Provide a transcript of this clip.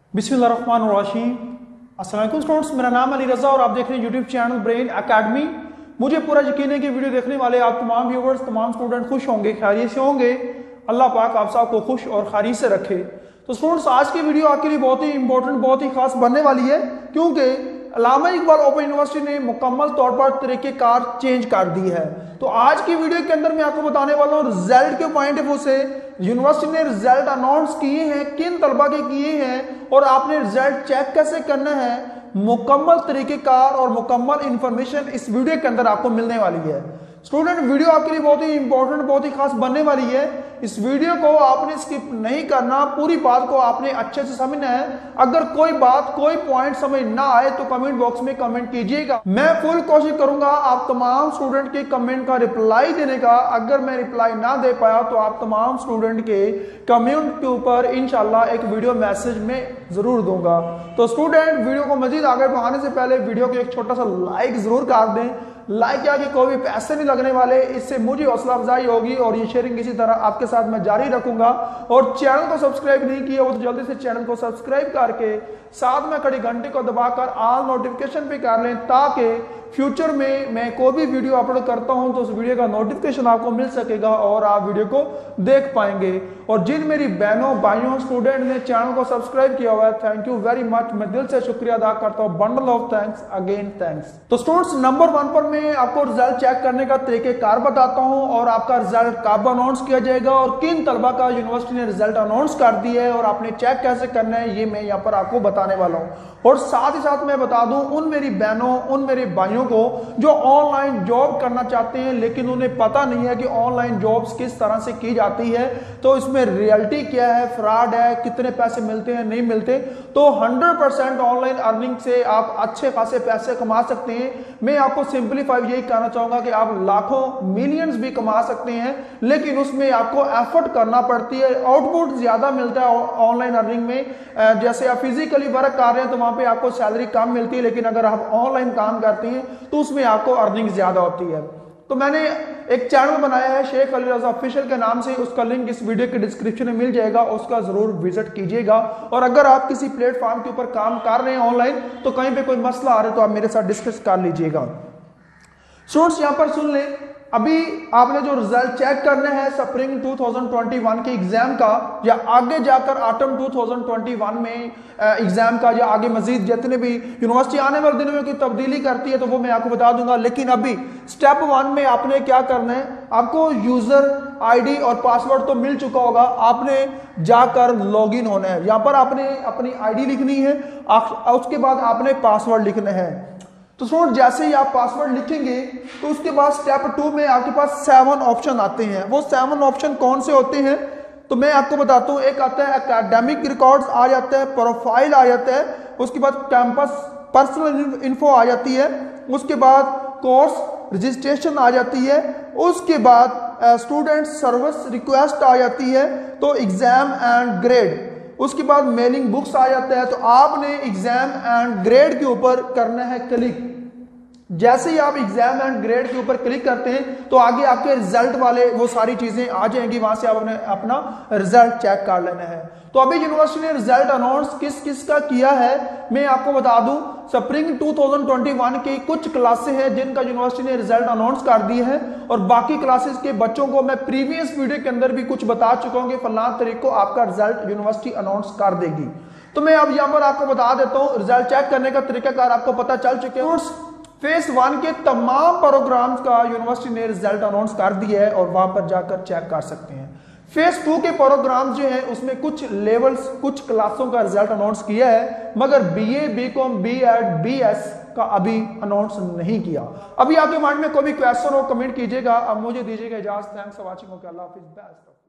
बिस्मिल्लाहिर्रहमानिर्रहीम। अस्सलाम वालेकुम स्टूडेंट्स, मेरा नाम अली रज़ा और आप देख रहे हैं यूट्यूब चैनल ब्रेन एकेडमी। मुझे पूरा यकीन है कि वीडियो देखने वाले आप तमाम व्यूवर्स, तमाम स्टूडेंट खुश होंगे, खैरियत से होंगे। अल्लाह पाक आप सबको खुश और खैरियत से रखे। तो स्टूडेंट्स, आज की वीडियो आपके लिए बहुत ही इंपॉर्टेंट, बहुत ही खास बनने वाली है, क्योंकि अल्लामा इकबाल ओपन यूनिवर्सिटी ने मुकम्मल तौर पर तरीक़ेकार चेंज कर दी है। तो आज की वीडियो के अंदर मैं आपको बताने वाला हूँ रिजल्ट के पॉइंट ऑफ व्यू से यूनिवर्सिटी ने रिजल्ट अनाउंस किए हैं, किन तलबा के किए हैं और आपने रिजल्ट चेक कैसे करना है। मुकम्मल तरीक़ेकार और मुकम्मल इंफॉर्मेशन इस वीडियो के अंदर आपको मिलने वाली है। स्टूडेंट, वीडियो आपके लिए बहुत ही इंपॉर्टेंट, बहुत ही खास बनने वाली है। इस वीडियो को आपने स्किप नहीं करना, पूरी बात को आपने अच्छे से समझना है। अगर कोई बात, कोई पॉइंट समझ ना आए तो कमेंट बॉक्स में कमेंट कीजिएगा। मैं फुल कोशिश करूंगा आप तमाम स्टूडेंट के कमेंट का रिप्लाई देने का। अगर मैं रिप्लाई ना दे पाया तो आप तमाम स्टूडेंट के कमेंट के ऊपर इंशाल्लाह एक वीडियो मैसेज में जरूर दूंगा। तो स्टूडेंट, वीडियो को मजीद आगे बढ़ाने से पहले वीडियो को एक छोटा सा लाइक जरूर कर दें। लाइक किया कि कोई भी पैसे नहीं लगने वाले, इससे मुझे हौसला अफजाई होगी और ये शेयरिंग इसी तरह आपके साथ मैं जारी रखूंगा। और चैनल को सब्सक्राइब नहीं किया वो तो जल्दी से चैनल को सब्सक्राइब करके साथ में खड़ी घंटे को दबाकर ऑल नोटिफिकेशन पे कर लें, ताकि फ्यूचर में मैं कोई भी वीडियो अपलोड करता हूं तो उस वीडियो का नोटिफिकेशन आपको मिल सकेगा और आप वीडियो को देख पाएंगे। और जिन मेरी बहनों भाइयों स्टूडेंट ने चैनल को सब्सक्राइब किया हुआ है, थैंक यू वेरी मच। मैं दिल से शुक्रिया अदा करता हूं। Bundle of thanks, again thanks. तो स्टूडेंट्स, नंबर 1 पर मैं आपको रिजल्ट चेक करने का तरीक़ेकार बताता हूं और आपका रिजल्ट कब अनाउंस किया जाएगा और किन तलबा का यूनिवर्सिटी ने रिजल्ट अनाउंस कर दिया है और आपने चेक कैसे करना है, ये मैं यहाँ पर आपको बताने वाला हूँ। और साथ ही साथ मैं बता दूं उन मेरी बहनों, उन मेरे भाइयों को जो ऑनलाइन जॉब करना चाहते हैं लेकिन उन्हें पता नहीं है कि ऑनलाइन जॉब्स किस तरह से की जाती है, तो इसमें रियलिटी क्या है, फ्रॉड है, कितने पैसे मिलते हैं, नहीं मिलते। तो 100% ऑनलाइन अर्निंग से आप अच्छे खासे पैसे कमा सकते हैं। मैं आपको सिंपलीफाई यही कहना चाहूंगा कि आप लाखों, मिलियंस भी कमा सकते हैं, लेकिन उसमें आपको एफर्ट करना पड़ती है। आउटपुट ज्यादा मिलता है ऑनलाइन अर्निंग में। जैसे आप फिजिकली वर्क कर रहे हैं तो वहां पे आपको सैलरी कम मिलती है, लेकिन अगर आप ऑनलाइन काम करते हैं तो उसमें आपको अर्निंग ज्यादा होती है। तो मैंने एक चैनल बनाया है शेख अली रज़ा ऑफिशियल के नाम से, उसका लिंक इस वीडियो के डिस्क्रिप्शन में मिल जाएगा, उसका जरूर विजिट कीजिएगा। और अगर आप किसी प्लेटफॉर्म के ऊपर काम कर रहे हैं ऑनलाइन तो कहीं पे कोई मसला आ रहा है तो आप मेरे साथ डिस्कस कर लीजिएगा। स्टूडेंट्स, यहां पर सुन लें, अभी आपने जो रिजल्ट चेक करना है स्प्रिंग 2021 के एग्जाम का या आगे जाकर ऑटम 2021 में एग्जाम का या आगे मजीद जितने भी यूनिवर्सिटी आने वाले दिनों में कोई तब्दीली करती है तो वो मैं आपको बता दूंगा। लेकिन अभी स्टेप 1 में आपने क्या करना है, आपको यूजर आईडी और पासवर्ड तो मिल चुका होगा, आपने जाकर लॉगिन होना है। यहां पर आपने अपनी आईडी लिखनी है, उसके बाद आपने पासवर्ड लिखना है। तो स्टूडेंट, जैसे ही आप पासवर्ड लिखेंगे तो उसके बाद स्टेप 2 में आपके पास 7 ऑप्शन आते हैं। वो 7 ऑप्शन कौन से होते हैं तो मैं आपको बताता हूं। एक आता है एकेडमिक रिकॉर्ड्स आ जाता है, प्रोफाइल आ जाता है, उसके बाद कैंपस पर्सनल इन्फो आ जाती है, उसके बाद कोर्स रजिस्ट्रेशन आ जाती है, उसके बाद स्टूडेंट सर्विस रिक्वेस्ट आ जाती है, तो एग्जाम एंड ग्रेड, उसके बाद मेलिंग बुक्स आ जाता है। तो आपने एग्जाम एंड ग्रेड के ऊपर करना है क्लिक। जैसे ही आप एग्जाम एंड ग्रेड के ऊपर क्लिक करते हैं तो आगे आपके रिजल्ट वाले वो सारी चीजें आ जाएंगी, वहां से आपने अपना रिजल्ट चेक कर लेना है। तो अभी यूनिवर्सिटी ने रिजल्ट अनाउंस किस किस का किया है मैं आपको बता दूं। स्प्रिंग 2021 की कुछ क्लासेस हैं जिनका यूनिवर्सिटी ने रिजल्ट अनाउंस कर दिए हैं और बाकी क्लासेस के बच्चों को मैं प्रीवियस वीडियो के अंदर भी कुछ बता चुका हूं कि फलाना तारीख को आपका रिजल्ट यूनिवर्सिटी अनाउंस कर देगी। तो मैं अब यहां पर आपको बता देता हूं, रिजल्ट चेक करने का तरीकाकार आपको पता चल चुके हैं। फेज 1 के तमाम प्रोग्राम्स का यूनिवर्सिटी ने रिजल्ट अनाउंस कर दिया है और वहां पर जाकर चेक कर सकते हैं। फेज 2 के प्रोग्राम जो है उसमें कुछ लेवल्स, कुछ क्लासों का रिजल्ट अनाउंस किया है, मगर बीए, बीकॉम, बीएड, बीएस का अभी अनाउंस नहीं किया। अभी आपके माइंड में कोई भी क्वेश्चन हो कमेंट कीजिएगा। अब मुझे दीजिएगा इजाजत। Thanks for watching. ओके, अल्लाह हाफिज़।